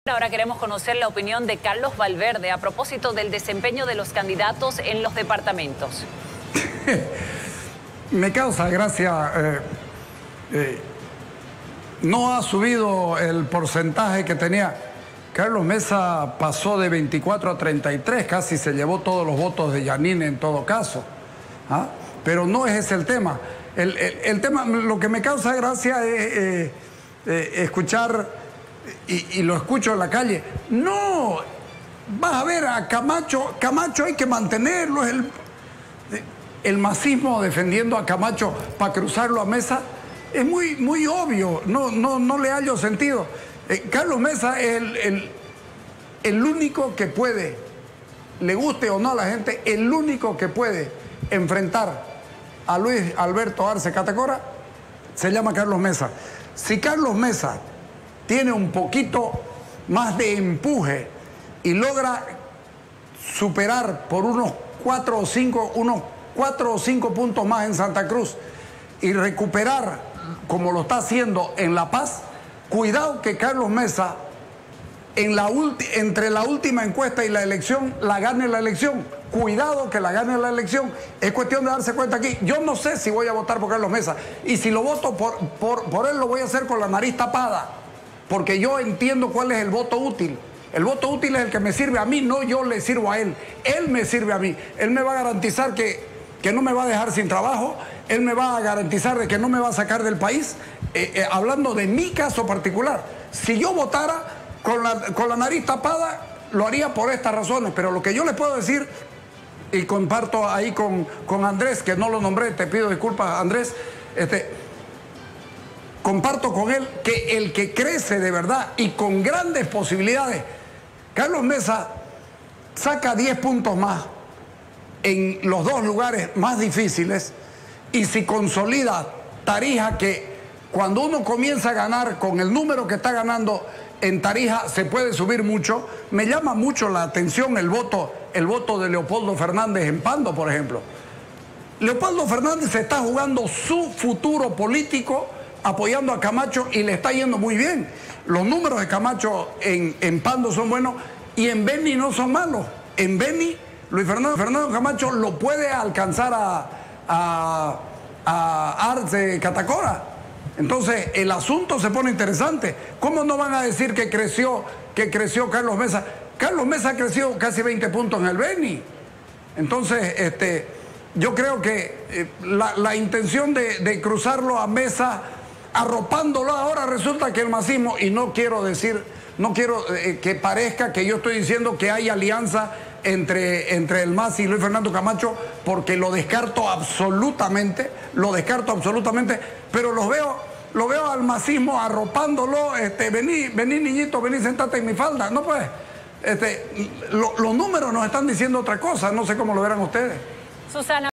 Ahora queremos conocer la opinión de Carlos Valverde a propósito del desempeño de los candidatos en los departamentos. Me causa gracia, no ha subido el porcentaje que tenía. Carlos Mesa pasó de 24 a 33, casi se llevó todos los votos de Yanine en todo caso. ¿Ah? Pero no es ese el tema. El tema, lo que me causa gracia es escuchar, y lo escucho en la calle, no, vas a ver a Camacho hay que mantenerlo, es el masismo defendiendo a Camacho para cruzarlo a Mesa, es muy obvio, no le hallo sentido. Carlos Mesa es el único que puede, le guste o no a la gente, el único que puede enfrentar a Luis Alberto Arce Catacora, se llama Carlos Mesa. Si Carlos Mesa tiene un poquito más de empuje y logra superar por unos 4 o 5 puntos más en Santa Cruz y recuperar como lo está haciendo en La Paz, cuidado que Carlos Mesa entre la última encuesta y la elección, la gane la elección. Cuidado que la gane la elección. Es cuestión de darse cuenta aquí. Yo no sé si voy a votar por Carlos Mesa. Y si lo voto por él, lo voy a hacer con la nariz tapada. Porque yo entiendo cuál es el voto útil. El voto útil es el que me sirve a mí, no yo le sirvo a él. Él me sirve a mí. Él me va a garantizar que no me va a dejar sin trabajo. Él me va a garantizar de que no me va a sacar del país. Hablando de mi caso particular. Si yo votara con la nariz tapada, lo haría por estas razones. Pero lo que yo les puedo decir, y comparto ahí con Andrés, que no lo nombré, te pido disculpas, Andrés, comparto con él que el que crece de verdad y con grandes posibilidades, Carlos Mesa saca 10 puntos más en los dos lugares más difíciles, y si consolida Tarija, que cuando uno comienza a ganar con el número que está ganando en Tarija se puede subir mucho. Me llama mucho la atención el voto de Leopoldo Fernández en Pando, por ejemplo. Leopoldo Fernández se está jugando su futuro político apoyando a Camacho y le está yendo muy bien. Los números de Camacho en Pando son buenos y en Beni no son malos. En Beni, Luis Fernando Camacho lo puede alcanzar a Arce Catacora. Entonces el asunto se pone interesante. ¿Cómo no van a decir que creció Carlos Mesa? Carlos Mesa ha crecido casi 20 puntos en el Beni. Entonces yo creo que la intención de cruzarlo a Mesa, arropándolo, ahora resulta que el masismo, y no quiero que parezca que yo estoy diciendo que hay alianza entre el MAS y Luis Fernando Camacho, porque lo descarto absolutamente, pero lo veo al masismo arropándolo, vení niñito, vení, sentate en mi falda, no pues, los números nos están diciendo otra cosa, no sé cómo lo verán ustedes. Susana.